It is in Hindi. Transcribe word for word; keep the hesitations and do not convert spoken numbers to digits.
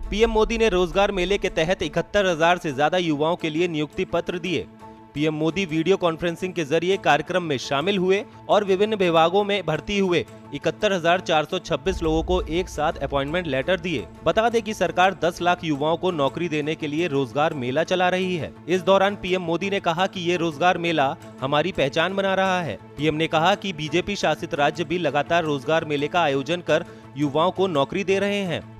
पीएम मोदी ने रोजगार मेले के तहत इकहत्तर हजार से ज्यादा युवाओं के लिए नियुक्ति पत्र दिए। पीएम मोदी वीडियो कॉन्फ्रेंसिंग के जरिए कार्यक्रम में शामिल हुए और विभिन्न विभागों में भर्ती हुए इकहत्तर हजार चार सौ छब्बीस लोगों को एक साथ अपॉइंटमेंट लेटर दिए। बता दें कि सरकार दस लाख युवाओं को नौकरी देने के लिए रोजगार मेला चला रही है। इस दौरान पीएम मोदी ने कहा कि ये रोजगार मेला हमारी पहचान बना रहा है। पीएम ने कहा कि बीजेपी शासित राज्य भी लगातार रोजगार मेले का आयोजन कर युवाओं को नौकरी दे रहे हैं।